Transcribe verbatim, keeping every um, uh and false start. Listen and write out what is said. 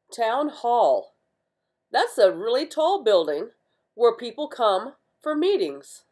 Town Hall. That's a really tall building where people come for meetings.